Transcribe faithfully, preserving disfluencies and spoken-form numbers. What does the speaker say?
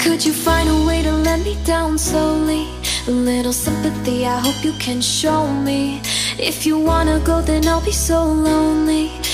Could you find a way to let me down slowly? A little sympathy, I hope you can show me. If you wanna go, then I'll be so lonely.